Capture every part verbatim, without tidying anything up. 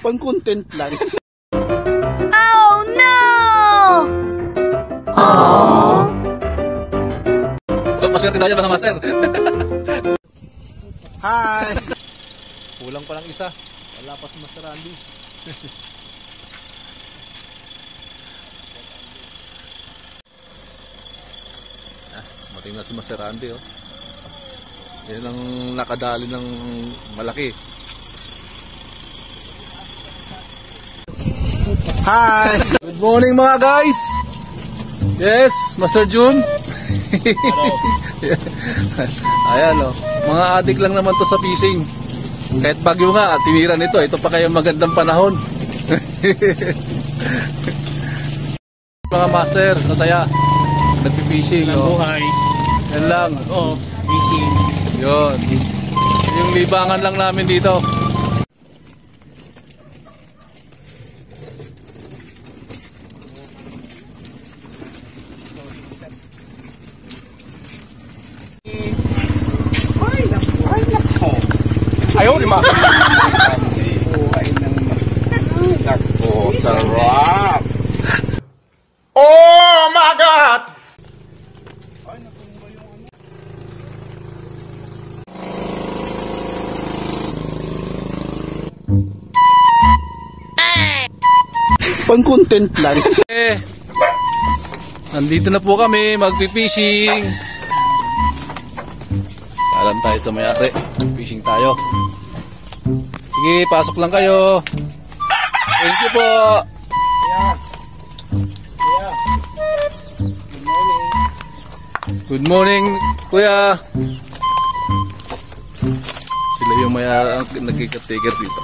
Pang content lang. Oh no! Aww. Paswerte tayo mga master. Hi! Kulang pa lang isa. Wala pa si Master Andy. Ah, mating na si Master Andy, oh. Yan ang nakadali ng malaki. Hi! Good morning mga guys. Yes, Master June. Ayan, oh. Mga adik lang naman to sa fishing. Kahit bagyo nga, tinira nito. Ito pa kaya magandang panahon. Mga master, masaya. Nagpi-fishing. Oh. Buhay. Yan lang. Off. Fishing. Yun. Yung libangan lang namin dito. Ayaw, lima. Buhay ng nako, sarap. Oh my God! Pang content lang. Eh, nandito na po kami, magpi-fishing. Alam tayo sa mayari. Fishing tayo. Sige, pasok lang kayo. Thank you po. Yeah. Yeah. Good morning. Good morning, kuya. Sila yung mayari ang nagkikatiger dito.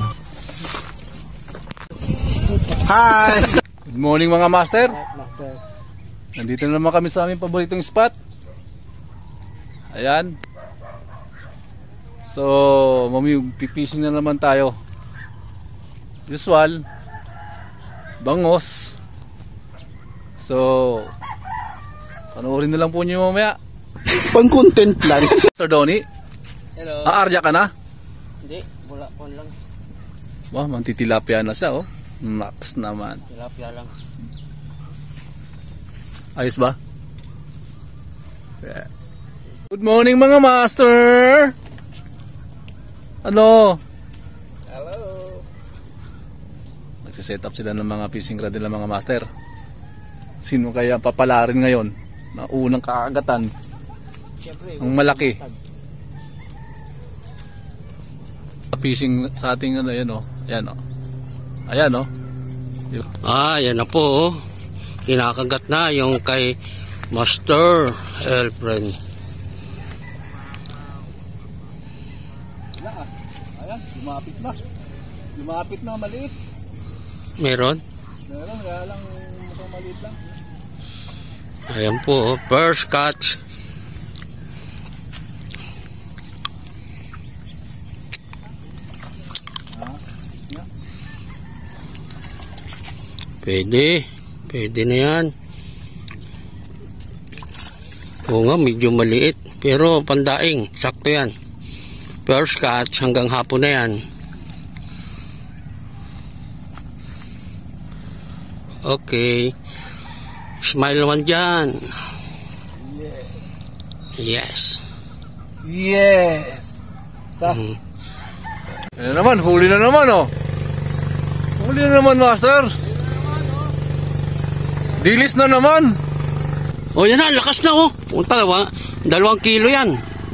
Hi! Good morning mga master. Master. Nandito na naman kami sa aming paboritong spot. Ayan. So, mami, pipishing na naman tayo. Usual. Bangos. So, panoorin na lang po niyo mamaya. Pang content lang. Sir Donnie, Hello. aarya ka na? Hindi, wala po lang. Wah, mantitilapia na siya, oh. Max naman. Tilapia lang. Ayos ba? Yeah. Good morning mga master! Ano? Hello. Nagsiset up sila ng mga fishing rod nila mga master. Sino kaya papalarin ngayon na unang kakagatan? Siyempre, Ang malaki. Fishing sa ating ano yan, oh. Ayan, oh. Ayan, oh. Ah, yan na po. Kinakagat na yung kay Master Elfren. Ayan, lumapit na. Lumapit na, maliit. Meron? Meron, kaya lang mukhang maliit lang. Ayan po, first catch. Pwede. Pwede na yan. Oo nga, medyo maliit. Pero pandaing, sakto yan. First catch hanggang hapon na yan. Okay. Smile naman dyan. Yes. Yes! Sa? Mhm. Ayan naman, huli na naman, oh. Huli na naman, master. Dilis na naman. Oh, yan na, lakas na oh. Punta, wa, dalawang kilo yan.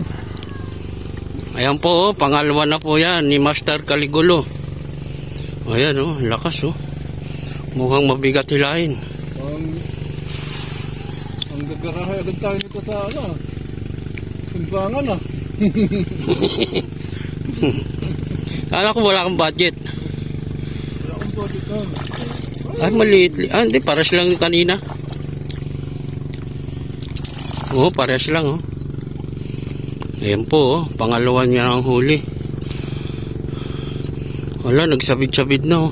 Ayan po, oh, pangalawa na po yan ni Master Caligulo. Ayan oh, lakas oh. Mukhang mabigat hilahin. Ang ang gagarahay agad tayo nito sa ano. Simbangan ah. Kala ko wala kang budget. Wala akong budget na. Ay, maliit. Ah, hindi, pares lang yung kanina. Oo, pares lang oh. Ayan po oh, pangalawa niya ang huli. Wala, nagsabid-sabid na oh.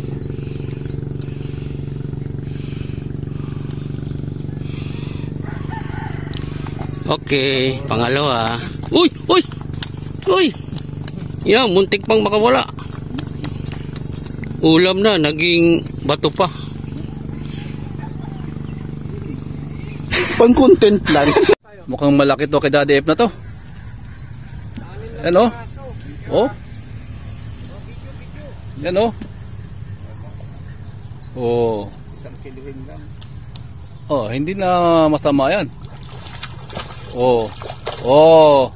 Okay, pangalawa. Uy! Uy! Uy! Yan, muntik pang makawala. ulam na, naging bato pa. Pang content lang. Mukhang malaki to kay Daddy F na to. Yan oh. Oh. Yan oh. Oh. Isang kiluhin lang. Oh, hindi na masama yan. Oh. Oh.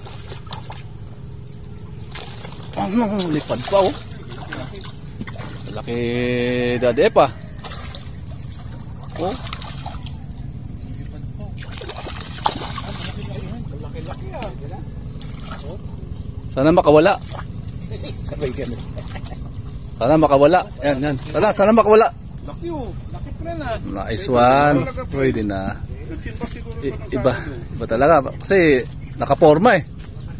Ano, lipad pa oh. Laki Daddy F ah. Oh. Sana makawala. Sabay ganun. Sana makawala. Yan, yan. Sana, sana makawala. Laki oh. Laki pa na. Nice one. Pwede na. Nagsimpa siguro I- pa ng iba. sa akin. Iba talaga. Kasi nakaporma eh.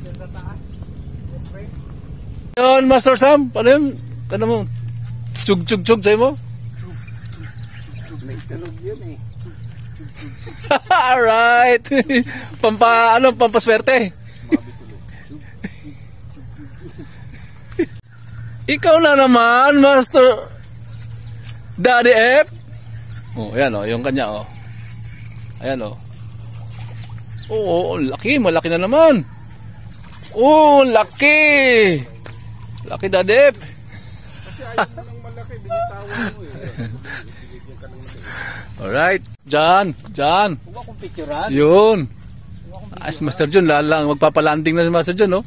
Yun, Master Sam. Paano yun? Ano mo? Chug, chug, chug sa'yo mo? May tunog yun eh. Alright. Pampa, ano, pampaswerte. Ikaw na naman, Master Daddy F. Oh, ayan oh, yung kanya oh. Ayan oh. Oo, laki, malaki na naman. Oh, laki. Laki Daddy F. Kasi ayaw mo ng malaki, binitawan mo eh. Alright, Jan, Jan. Huwag akong picturean. Yun. As Master Jun, lalang magpapalanding na si Master Jun, oh.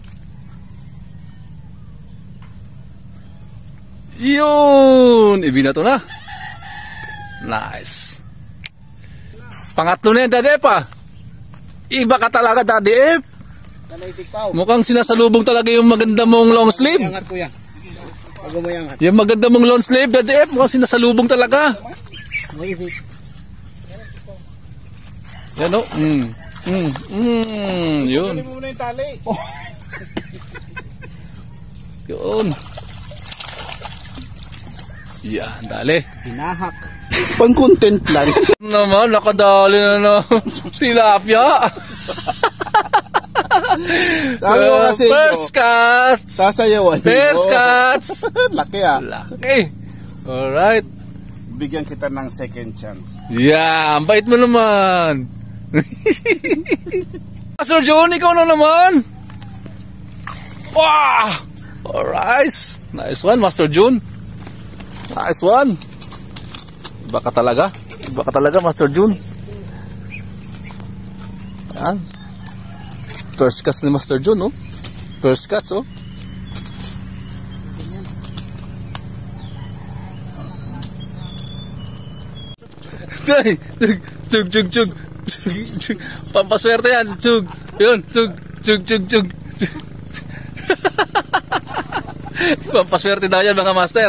Yun! Ibinato na. Nice. Pangatlo na yan, Daddy F, ah. Iba ka talaga, Daddy F. Tanaysik pa oh. Mukhang sinasalubong talaga yung maganda mong long sleeve. Mayangat kuya. Huwag mo mayangat. Yung maganda mong long sleeve, Daddy F, mukhang sinasalubong talaga. Maibig. Yan, oh. Mm. Mm. Mm. Yun. Kunin mo muna yung tali. Yun. Yan, dali. Hinahak. Pang content lang. Naman, nakadali na na tilapia. Sabi ko kasi First no, cuts. sasayawan mo. First cuts. Laki ah. Laki. Alright. Bigyan kita ng second chance. Yeah, ang bait mo naman. Master Jun, ikaw na naman. Wow. Alright. Nice one, Master Jun. Nice one. Iba ka talaga. Iba ka talaga, Master Jun. Yan. First cuts ni Master Jun, oh. First cuts, oh. Day, chug, chug, chug, chug, chug. Pampaswerte yan, chug. Yun, chug, chug, chug, chug. Pampaswerte daw yan, mga master.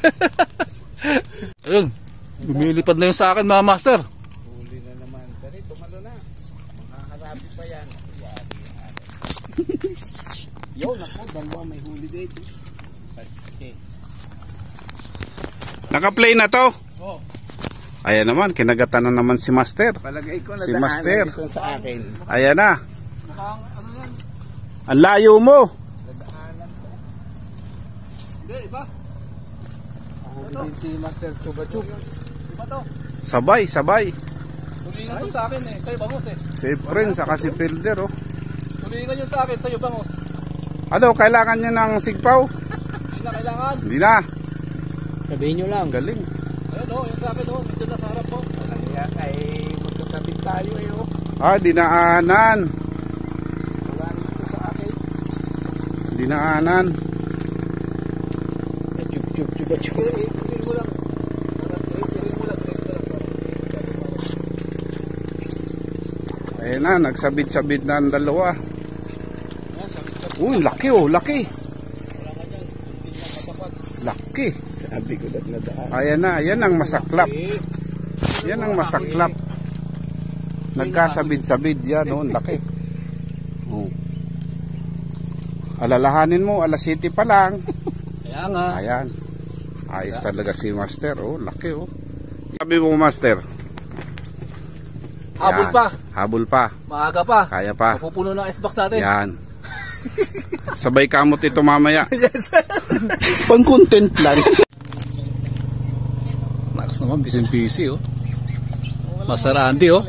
Ayun, lumilipad na yung sa akin, mga master. Huli na naman. Dari, tumalo na. Makakarabi pa yan. Yo, naku, dalawa may huli dito. Naka-play na to? Oh. Ayan naman, kinagatan na naman si Master. Palagay ko na Si daan Master. dito sa akin. Ayan na. Mukhang, ano yan? Ang layo mo. Hindi, iba. Din si Master Chuba Chub. Iba to. Sabay, sabay. Tulingan to sa akin eh. Sa'yo, bangos eh. Si Prince, saka si Fielder, oh. Tulingan yun sa akin, sa'yo, bangos. Ano, kailangan niya ng sigpaw? Hindi na kailangan. Hindi na. Sabihin nyo lang. Galing. Ayun oh, yung sa akin oh, medyo nasa harap oh. Kaya ay magkasabit tayo eh oh. Ah, dinaanan. Wala dito sa akin. Dinaanan. Eh, Chub Chub Chuba Chub. Irin mo lang. Irin mo lang. Ayan na, nagsabit-sabit na ang dalawa. Uy, laki oh, laki. Laki. Sabi ko na nadaan. Ayan na, yan ang masaklap. Yan ang masaklap. Nagkasabid-sabid yan, oh, laki. Oh. Alalahanin mo, alas siyete pa lang. Kaya nga. Ayan. Ayos talaga si Master, oh, laki oh. Sabi mo, Master. Habol Yan. pa. Habol pa. Maaga pa. Kaya pa. Mapupuno ng icebox natin. Yan. Sabay kamot ito mamaya. Yes. Pang content lang. Naks naman, busy-busy oh. Master Andy oh.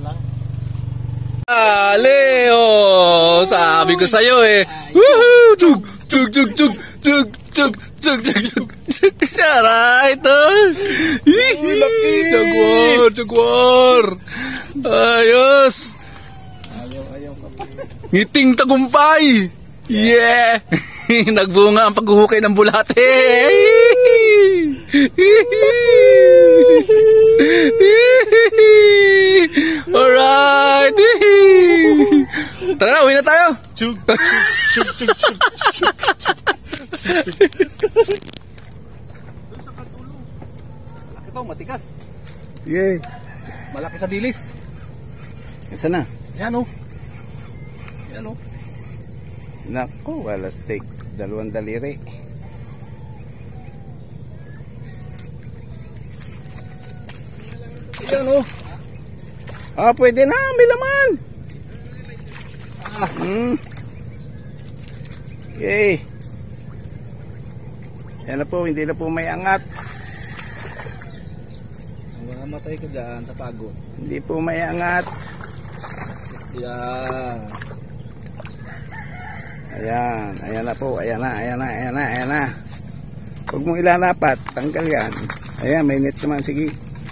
Ale oh, sabi ko sa'yo eh. Woohoo! Chug, chug, chug, chug, chug, chug, chug, chug, chug, chug. Alright oh. Laki! Jaguar, jaguar. Ayos. Ngiting tagumpay. Yeah! Nagbunga ang paghuhukay ng bulate. Alright! Tara na, uwi na tayo. Chug, chug, chug, chug, chug, chug. Malaki to, matikas. Yeah. Malaki sa dilis. Isa na. Yan oh. Yan oh. Nako, wala steak. Dalawang daliri. Yan oh. Ah, pwede na. May laman. Ah, hmm. Yay. Yan na po. Hindi na po may angat. Mamatay ka dyan sa pagod. Hindi po may angat. Yan. Ayan. Ayan na po. Ayan na. Ayan na. Ayan na. Ayan na. Huwag mong ilalapat. Tanggal yan. Ayan. May net naman. Sige.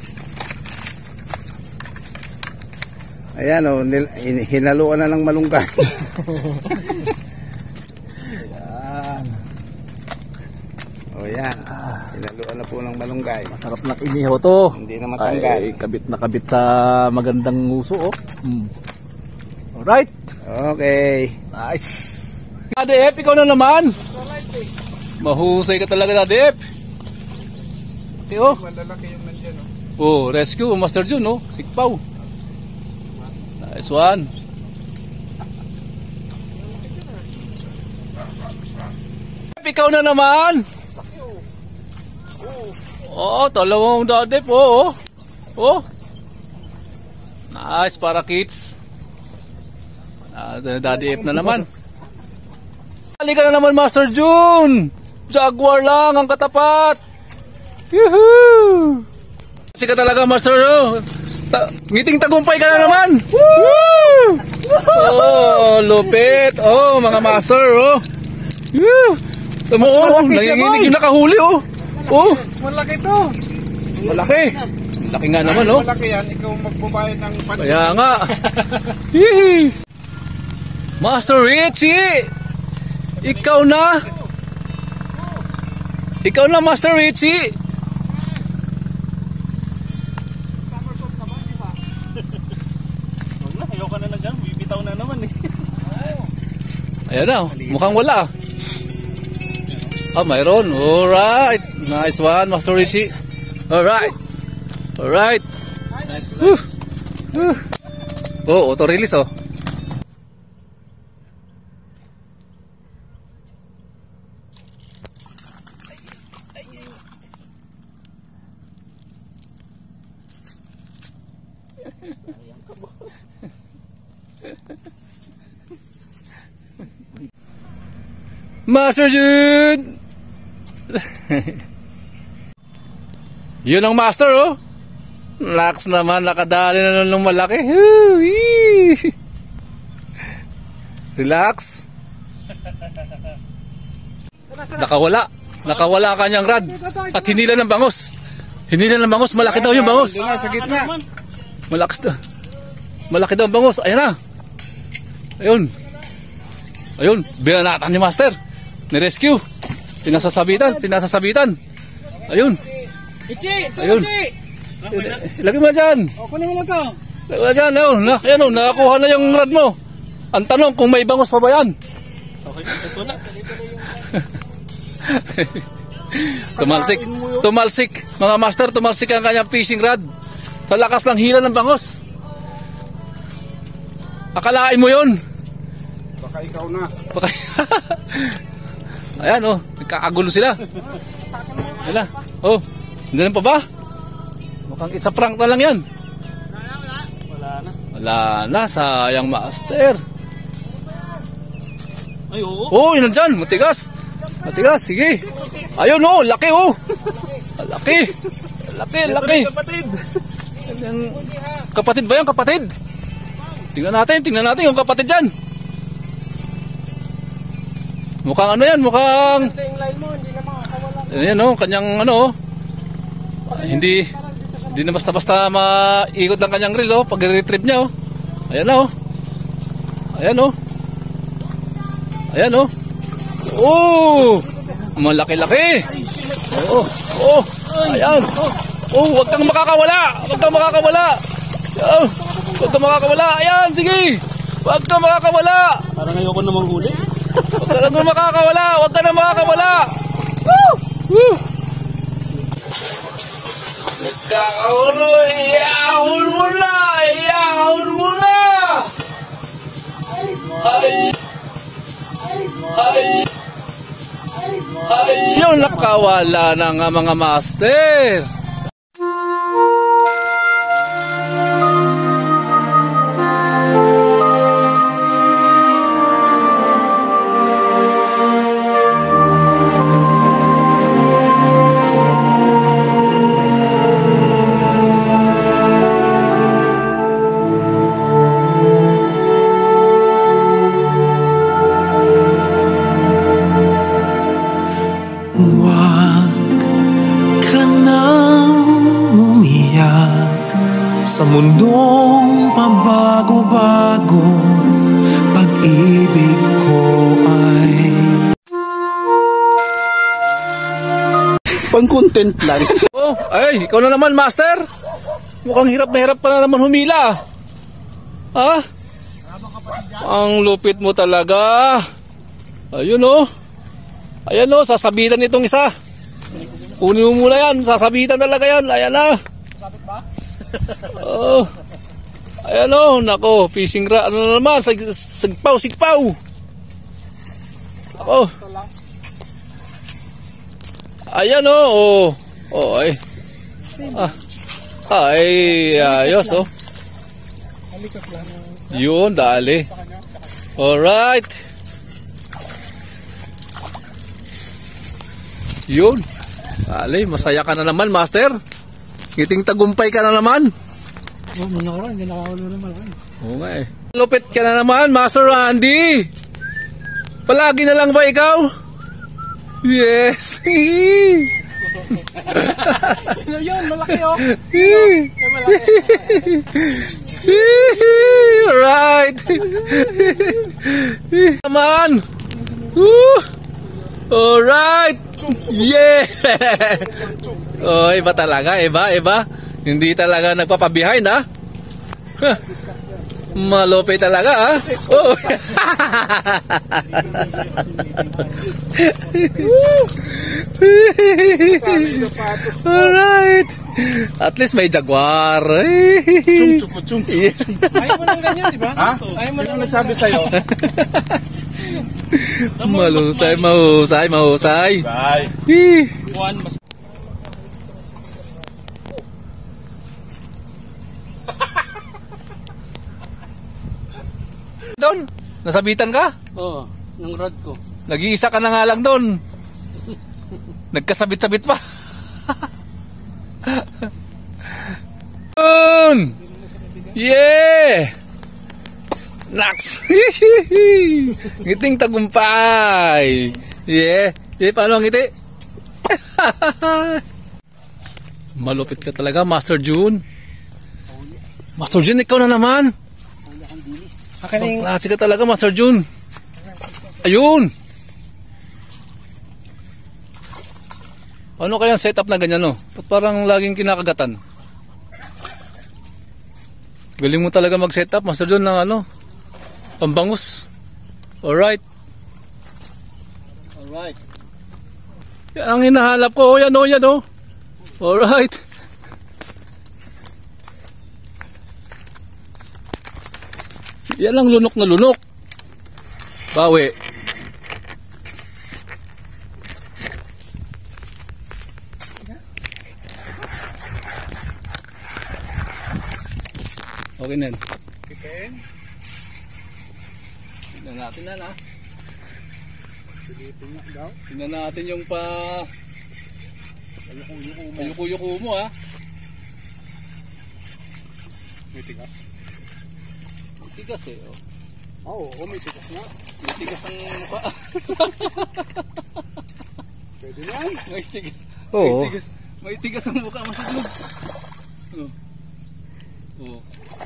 Ayan o. Hinaluan na ng malunggay. Yan. O yan. Hinaluan na po ng malunggay. Masarap na inihaw to. Hindi na matanggal. Ay, kabit na kabit sa magandang nguso oh. Hmm. Alright. Okay. Nice. Daddy F, ikaw na naman. Mahusay ka talaga, Daddy F. Okay, oh. Malalaki yung nandyan, oh. Oh, rescue, Master Jun, oh. Sikpaw. Nice one. F, ikaw na naman. Oh, talawang Daddy F, oh. Oh. Nice, para kids. Ah, Daddy F na naman. Halika na naman, Master Jun! Jaguar lang ang katapat! Yuhuu! Kasi ka talaga, Master Jun! Ta ngiting tagumpay ka na naman! Woo! Oh, lupit! Oh, mga Master, oh! Yuh! Tamo, oh, nanginginig yung nakahuli, oh! Oh! Malaki to. Malaki! Laki nga naman, oh! Malaki yan. Ikaw magbabayad ng pansin. Kaya nga! Hihi! Master Richie! Ikaw na? Ikaw na, Master Richie? Wala, ayaw ka na lang dyan. Bibitaw na naman eh. Ayan na, mukhang wala. Ah, mayroon. Alright. Nice one, Master Richie. Alright. Alright. Woo. Woo. Oh, auto-release oh. Master Jun! Yun ang master oh. Lax naman, nakadali na ng malaki. Relax. Nakawala. Nakawala kanyang rad. At hinila ng bangos. Hinila ng bangos, malaki daw yung bangos. Doon sa gitna. Malaki daw. Malaki daw ang bangos. Ayan na. Ayun. Ayun, binanatan ni Master. Ni-rescue. Pinasasabitan, pinasasabitan. Ayun. Ichi! Ayun. Ilagay mo dyan. O, kunin mo na to. Ilagay mo dyan. Ayun, na, ayun, oh, nakakuha na yung rad mo. Ang tanong kung may bangos pa ba yan? Okay, ito na. Tumalsik. Tumalsik. Mga master, tumalsik ang kanyang fishing rod. Sa lakas ng hila ng bangos. Akalain mo yun. Baka ikaw na. Baka... Ayan oh, nagkakagulo sila. Ayan na. Oh, hindi pa ba? Mukhang it's a prank na lang yan. Wala na. Wala na, sayang master. Ay, oo. Oh, yun nandyan, matigas. Matigas, sige. Ayun oh, laki oh. Laki. laki, laki. Kapatid. Yung, kapatid ba yan, kapatid? Tingnan natin, tingnan natin yung kapatid dyan. Mukhang ano yan, mukhang... Yung line mo, hindi na makakawala. Ayan o, kanyang ano o. Hindi, hindi na basta-basta maikot ng kanyang reel o, pag retrieve niya o. Ayan o. Ayan o. Ayan o. Oh! Malaki-laki. Oo, oo. Ayan. Oh, wag kang makakawala. Wag kang makakawala. Oh, wag kang makakawala. Ayan, sige. Wag kang makakawala. Parang ayoko namang huli. Wag ka na makakawala. Wag ka na makakawala. Woo! Woo! Kakaulo, iyahon mo na. Iyahon mo na. Ay. Ay. Ayun, nakawala na nga mga master. Sa mundong pabago-bago, pag-ibig ko ay Pang-content lang. Oh, ay, ikaw na naman, master. Mukhang hirap na hirap pa na naman humila. Ha? Ang lupit mo talaga. Ayun oh. Ayan oh, sasabitan itong isa. Kunin mo muna yan, sasabitan talaga yan. Ayan na. Oh. Ayan oh, nako, fishing rod. Ano na naman, Sag, sigpaw, sigpaw. Ako. Ayan oh, oh. Oh, ay. Ah. Ay, ayos oh. Yun, dali. Alright. Yun. Dali, masaya ka na naman, master. Ngiting tagumpay ka na naman. Oh, muna ko rin, hindi nakakawala naman. Oo nga eh. Lupit ka na naman, Master Randy. Palagi na lang ba ikaw? Yes. Yun, malaki oh. Alright. Naman. Woo. Alright. Yeah. Oh, iba talaga, iba, iba. Hindi talaga nagpapabehind, ha? Malupit talaga, ha? Oh. Alright. At least may jaguar. Chung, chung, chung. Ayaw mo nang ganyan, di ba? Ha? Ayaw mo nang nagsabi sa'yo. Malusay, mahusay, mahusay. Bye. Eh. One, mas... Doon, nasabitan ka? Oo, oh, ng rod ko. Nag-iisa ka na nga lang doon. Nagkasabit-sabit pa. Doon! Yeah! Nax! Ngiting tagumpay! Yeah! Yeah, paano ang ngiti? Malupit ka talaga, Master June. Master June, ikaw na naman. Ang klase ka talaga, Master June. Ayun! Ano kaya ang setup na ganyan, no? Ba't parang laging kinakagatan? Galing mo talaga mag-setup, Master June, ng ano? Pambangus. Alright. Alright. Yan ang hinahanap ko. Yan o, yan o. Alright. Yan ang lunok na lunok. Bawi. Okay na yan. Tignan natin na na. Tignan natin yung pa... Payuko-yuko mo ha. May tigas. May tigas eh. Oh. Oo, oh, may tigas nga. May tigas ang mukha. Pwede yan. May tigas. Oo. May tigas. May tigas ang mukha masaglog. Oh. Oh.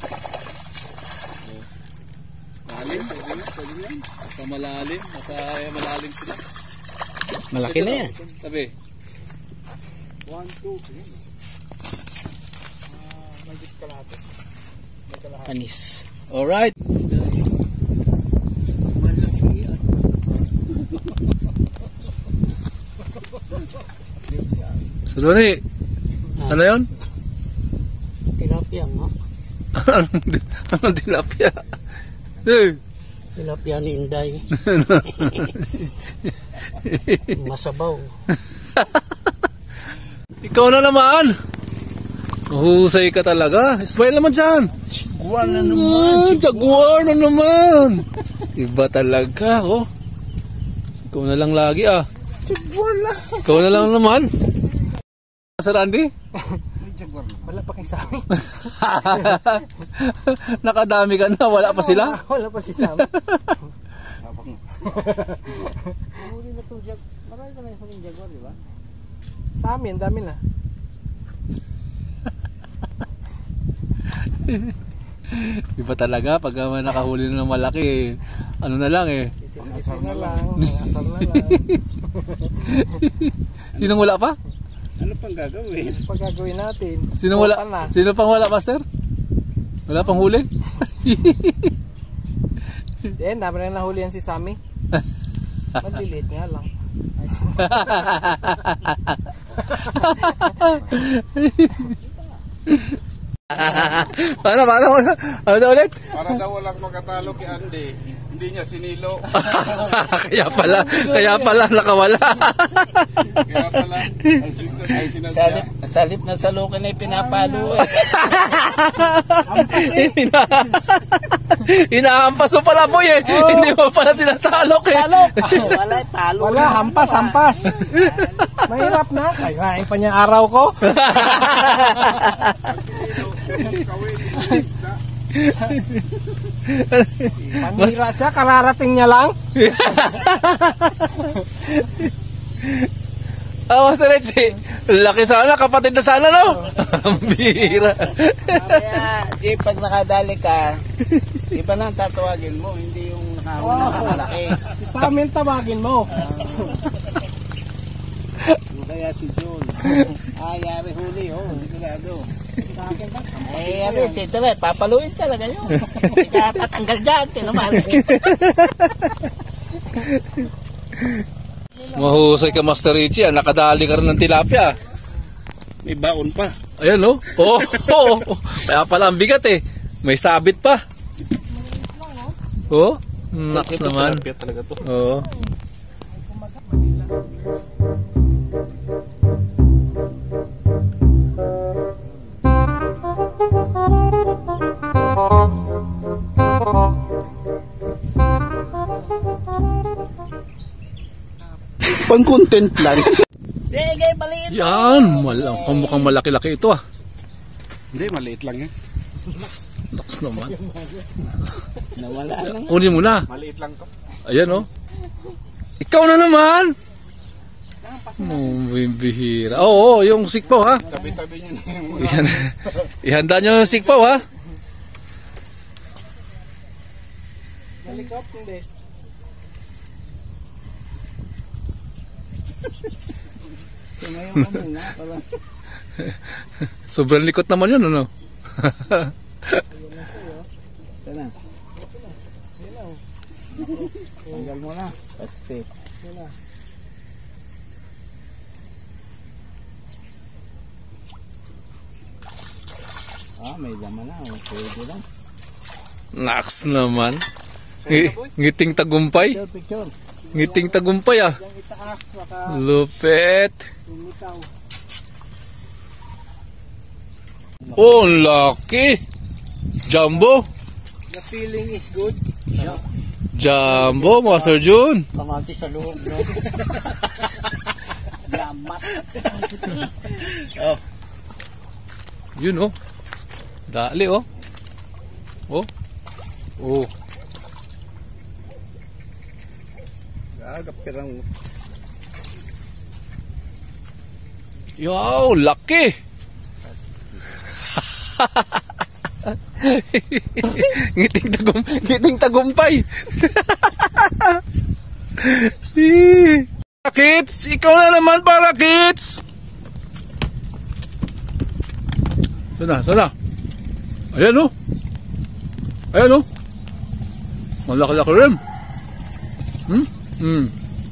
Oh. Malalim. Pwede yan. Pwede yan. Basta malalim. Basta malalim sila. Malaki na yan. Sabi. One, two, three. Ah, magit kalahati. Panis. Alright. So Donnie, ano yun? Tilapia nga. Anong, anong tilapia? Eh. Tilapia ni Inday. Masabaw. Ikaw na naman. Mahusay ka talaga. Smile naman dyan. Jaguar na naman. Jaguar na naman. Iba talaga, oh. Ikaw na lang lagi, ah. Jaguar lang. Ikaw na lang naman. Sir Andy? May jaguar. Wala pa kang sabi. Nakadami ka na, wala pa sila? Wala pa si Sam. Huli na itong jag. Marami ka na yung huling jaguar, di ba? Sa amin, dami na. Iba talaga, pag uh, nakahuli na ng malaki, eh, ano na lang eh. Asar na lang. Asar na lang. Sinong wala pa? Ano pang gagawin? Ano pang gagawin natin? Sino wala? Na. Sino pang wala, Master? Wala pang huli? Then, dami na nahuli yan si Sammy. Maliliit nga lang. Paano, paano? Ano na ulit? Para daw walang makatalo kay Andy, hindi niya sinilo. Kaya pala, kaya pala nakawala. Kaya pala, ay Salip, salip na sa lukin ay pinapalo eh. Ina Inahampas mo pala boy eh. Oh. Hindi mo pala sinasalok eh. Salok! Oh, wala, talo. Wala, hampas, hampas. Mahirap na. Kaya pa niya araw ko. Manira siya, kararating niya lang. Ah, Master Richie, laki sana, kapatid na sana, no? Ang bihira. Kaya, Jay, pag nakadali ka, iba na ang tatawagin mo, hindi yung nakahuli na nakalaki. Sa amin tawagin mo. Kaya si John. Ah, yari huli, oh, sigurado. Eh, ano, si Tere, papaluin talaga yun. Kaya tatanggal dyan, tinamalas ka. Mahusay ka, Master Richie, ah. Nakadali ka rin ng tilapia. May baon pa. Ayan, no? Oo, oh, oh, kaya pala ang bigat eh. May sabit pa. Oo, oh, naks naman. Oo. Pang-content lang. Sige, maliit. Yan, mal mukhang malaki-laki ito ah. Hindi, maliit lang yan. Naks naman. Nawala na. Kunin mo na. Maliit lang to. Ayan oh. Ikaw na naman. Oh, bihira. Oo, oh, yung sikpaw ha. Tabi-tabi nyo na yung mga... Ihan, ihanda nyo yung sikpaw ha. Nalikop, hindi. Sumayo ka muna. Para... Sobrang likot naman yun, ano? Ito na. Tanggal mo na. Paste. Ah, may laman na. Pwede lang. Naks naman. Ng ngiting tagumpay. Picture, picture. Ngiting tagumpay ah. Yung itaas, baka Lupet. lumitaw. Oh, laki. Jumbo. The feeling is good. Jumbo, Master Jun. Kamati sa loob, no? Yamat. Yun oh. Dali oh. Oh. Oh. Gagapirang. Yo, laki. ngiting tagum, ngiting tagumpay. Parakits, ikaw na naman, Parakits. Sana, sana. Ayan oh. Ayan oh. Malaki-laki rin. Hmm? Hmm.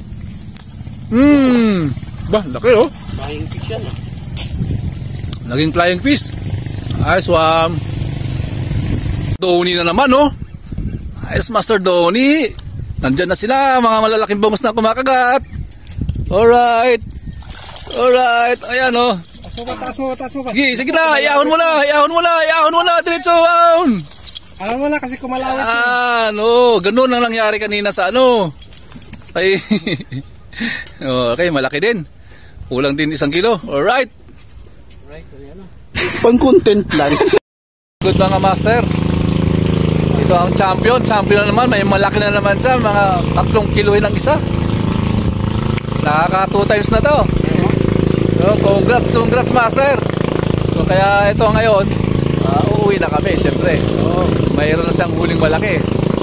Hmm. Ba, laki oh. Flying fish yan ah. Naging flying fish. Ay, swam. Donnie na naman oh. Ayos, Master Donnie. Nandyan na sila, mga malalaking bangus na kumakagat. Alright. Alright. Ayan oh. Taas mo ba, taas mo ba, taas mo ba? Sige, sige na. Iahon mo na. Iahon mo na. Iahon mo na. Diretso, ahon. Alam mo na kasi kumalawit. Ah, no. Ganun ang nangyari kanina sa ano. Ay. Okay, malaki din. Kulang din isang kilo. Alright. Pang content lang. Good mga master. Ito ang champion. Champion na naman. May malaki na naman siya. Mga tatlong kiloin ang isa. Nakaka two times na to. So, congrats, congrats master. So kaya ito ngayon, uh, uuwi na kami siyempre. Oh, mayroon na siyang huling malaki.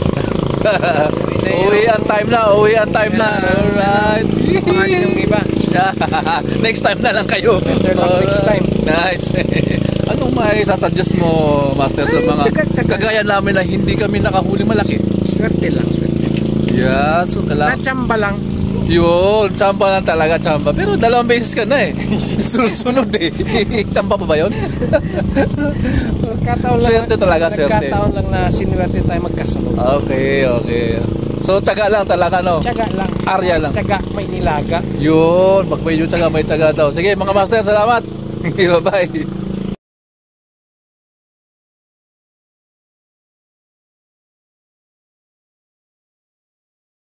Uwi ang time na, uwi ang time na. Alright. Yung iba. Next time na lang kayo. Next time. Nice. Anong may sasuggest mo, master, sa mga Tsaka, tsaka. kagaya namin na hindi kami nakahuli malaki? Swerte lang, swerte. Yeah, so kala. Nachamba lang. Yun, tsamba lang talaga, tsamba. Pero dalawang beses ka na eh. Sunod-sunod eh. Tsamba pa ba yun? Nagkataon lang. Swerte talaga, swerte. Nagkataon lang na sinuwerte tayo magkasunod. Okay, okay. So, tsaga lang talaga, no? Tsaga lang. Arya lang. Tsaga, may nilaga. Yun, pag may yun tsaga, may tsaga daw. Sige, mga master, salamat. Bye-bye.